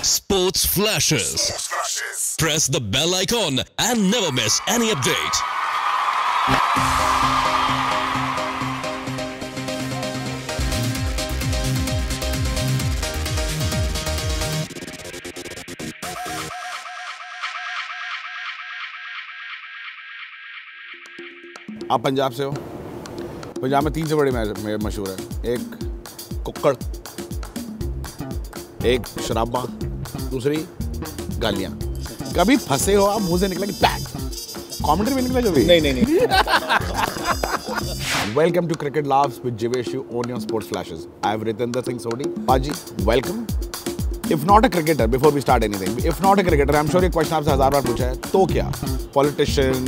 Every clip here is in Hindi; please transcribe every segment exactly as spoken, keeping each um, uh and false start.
Sports Flashes. Press the bell icon and never miss any update. आप पंजाब से हो। पंजाब में तीन से बड़े मशहूर है, एक कुक्कड़, एक शराबा, दूसरी गालियाँ। कभी फंसे हो आप, मुंह से निकला कि पैक, कमेंट्री में निकला कभी? नहीं नहीं नहीं। Welcome to Cricket Laughs with Jiveshu on your Sports Flashes. I have Ritinder Singh Sodhi. Paji, welcome. If not a cricketer, before we start anything, if not a cricketer, I'm sure ये क्वेश्चन आपसे हजार बार पूछा है, तो क्या? Politician,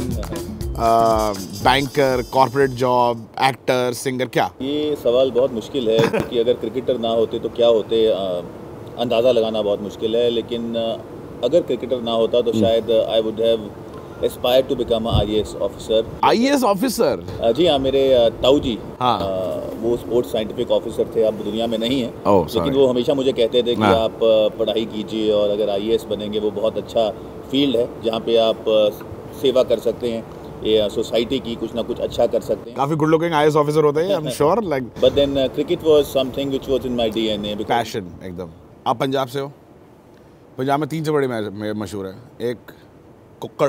banker, corporate job, actor, singer, क्या? ये सवाल बहुत मुश्किल है क्योंकि अगर क्रिकेटर ना होते तो क्या होते, अंदाज़ा लगाना बहुत मुश्किल है। लेकिन अगर क्रिकेटर ना होता तो शायद I would have aspired to become I A S officer. I A S officer? जी हाँ, मेरे ताऊ जी, हाँ। वो स्पोर्ट्स साइंटिफिक ऑफिसर थे, अब दुनिया में नहीं है। oh, लेकिन वो हमेशा मुझे कहते थे कि हाँ। आप पढ़ाई कीजिए और अगर आई ए एस बनेंगे वो बहुत अच्छा फील्ड है जहाँ पे आप सेवा कर सकते हैं, ये सोसाइटी की कुछ ना कुछ अच्छा कर सकते हैं। काफी good looking I A S officer होते हैं, I am sure. Like but then cricket was something which was in my D N A, passion एकदम। आप पंजाब से हो। पंजाब में तीन से बड़े मशहूर है, एक कुक्कड़,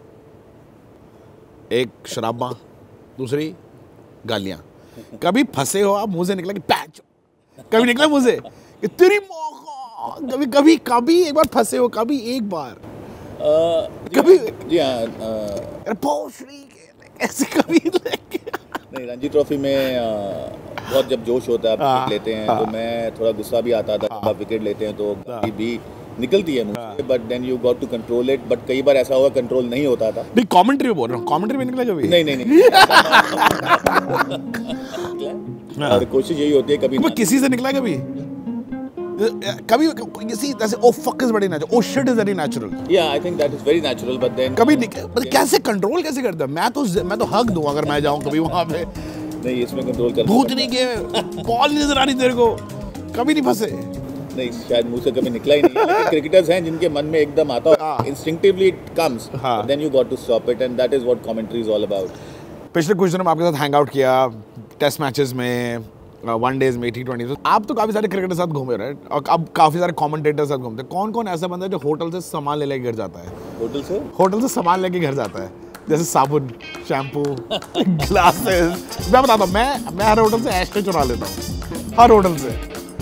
एक शराबा, दूसरी गालियाँ। कभी फंसे हो आप, मुंह से निकला कि पैच, कभी निकला मुंह से कि तेरी मौका, कभी कभी कभी एक बार फंसे हो, कभी एक बार Uh, कभी? जी हाँ, ऐसे कभी नहीं। रणजी ट्रॉफी में आ, बहुत जब जोश होता है, आप विकेट लेते हैं तो मैं थोड़ा गुस्सा भी आता था। आप विकेट लेते हैं तो गाली भी निकलती है मुझ से, but then you got to control it. But कई बार ऐसा हुआ कंट्रोल नहीं होता था। नहीं, कमेंट्री में बोल रहा हूँ, कमेंट्री में निकला कभी? नहीं नहीं नहीं। और कोशिश यही होती है कभी किसी से निकला कभी? कभी किसी जैसे oh fuck is very natural, oh shit is very natural. या I think that is very natural, but then कभी मतलब कैसे कंट्रोल कैसे करता? मैं तो मैं तो हक दूं अगर मैं जाऊं कभी वहां पे। नहीं, इसमें कंट्रोल कर भूत नहीं के बॉल नहीं नजर आ रही तेरे को, कभी नहीं फंसे? नहीं, शायद मुंह से कभी निकला ही नहीं। लेकिन क्रिकेटर्स हैं जिनके मन में एकदम आता है, instinctively it comes, then you got to stop it, and that is what commentary is all about. पिछले कुछ दिनों में आपके साथ हैंग आउट किया, टेस्ट मैचेस में, वन डेज में, टी ट्वेंटी में। आप तो काफी सारे क्रिकेटर के साथ घूमे, राइट? और अब काफी सारे कमेंटेटर साथ घूमते हैं। कौन कौन ऐसा बंदा है जो होटल से सामान ले लेके घर जाता है? होटल से होटल से सामान लेके घर जाता है, जैसे साबुन, शैम्पू, ग्लासेस। मैं बताता हूँ, मैं मैं हर होटल से एस्ट्रे चुरा लेता हूँ, हर होटल से।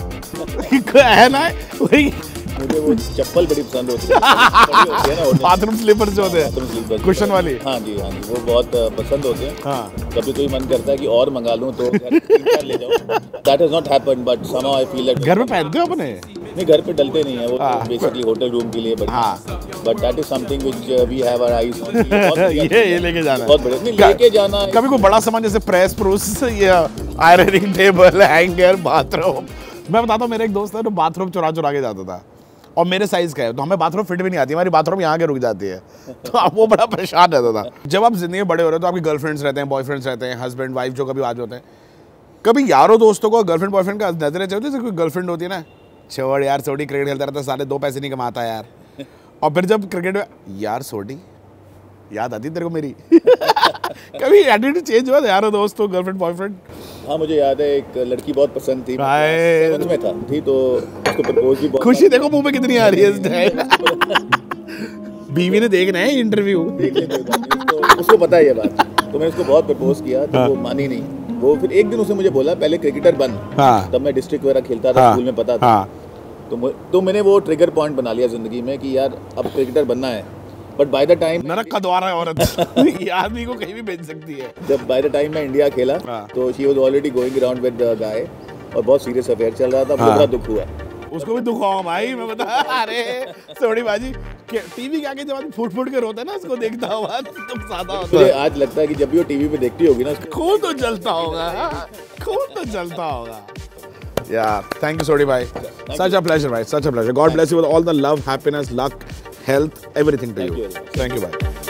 है ना वही। मुझे वो चप्पल बड़ी पसंद होती है, होती है ना, बाथरूम स्लीपर्स जो होते हैं, कुशन वाली। हाँ जी, हाँ जी, वो बहुत पसंद होते हैं। हाँ। कभी कोई मन करता है कि और मंगा लूं तो घर ले जाओ। That has not happened, but somehow I feel that घर पे पहनते हो अपने? नहीं, घर पे डलते नहीं है वो, बेसिकली होटल रूम के लिए। But that is something which we have our eyes on. ये ये लेके जाना, बहुत बढ़िया। नहीं, लेके जाना। कभी कोई बड़ा सामान जैसे प्रेस प्रूस या आयरनिंग टेबल, हैंगर, बाथरूम। मैं बताता हूँ, मेरा एक दोस्त है जो बाथरूम चुरा चुरा के जाता था, और मेरे साइज का है, तो हमें बाथरूम फिट भी नहीं आती, हमारी बाथरूम यहाँ के रुक जाती है। तो आप वो बड़ा परेशान रहता था। जब आप जिंदगी में बड़े हो रहे हो तो आपके गर्लफ्रेंड्स रहते हैं, बॉयफ्रेंड्स रहते हैं, हस्बैंड वाइफ जो कभी आज होते हैं। कभी यारों दोस्तों को गर्लफ्रेंड बॉयफ्रेंड का नजरें चाहिए, जैसे कोई गर्लफ्रेंड होती है ना, छोड़ यार सोडी क्रिकेट खेलता रहता है, साले दो पैसे नहीं कमाता यार। और फिर जब क्रिकेट में यार सोडी याद आती तेरे को मेरी। कभी एटीट्यूड चेंज हुआ यारों दोस्तों, गर्लफ्रेंड बॉयफ्रेंड? हाँ, मुझे याद है एक लड़की बहुत पसंद थी, सेवंथ में था थी, तो उसको प्रपोज भी बहुत। खुशी देखो मुंह पे कितनी आ रही है इस टाइम। बीवी ने देखना है इंटरव्यू, देख ले, तो उसको पता है ये बात। तो मैंने उसको बहुत प्रपोज किया, तो वो मानी नहीं। वो फिर एक दिन उसने मुझे बोला पहले क्रिकेटर बन। तब मैं डिस्ट्रिक्ट वगैरह खेलता था, स्कूल में पता था। तो तो मैंने वो ट्रिगर पॉइंट बना लिया जिंदगी में कि यार अब क्रिकेटर बनना है। बट बाय द टाइम नरक का द्वार है औरत। ये आदमी को कहीं भी भेज सकती है। जब बाय द टाइम मैं इंडिया खेला तो she was already going around with the guy, और बहुत सीरियस अफेयर चल रहा था। बहुत बड़ा दुख हुआ। उसको भी दुख हुआ भाई, मैं बता। अरे सोडी बाजी टीवी के आगे जब फुट फुट के रोता है ना, उसको देखता हुआ तो ज्यादा होता है। आज लगता है कि जब भी वो टीवी पे देखती होगी ना, खून तो जलता होगा, खून तो जलता होगा। Yeah, thank you, Sodhi bhai. Such a pleasure, bhai. Such a pleasure. God bless you with all the love, happiness, luck, health, everything to you. Thank you, bhai.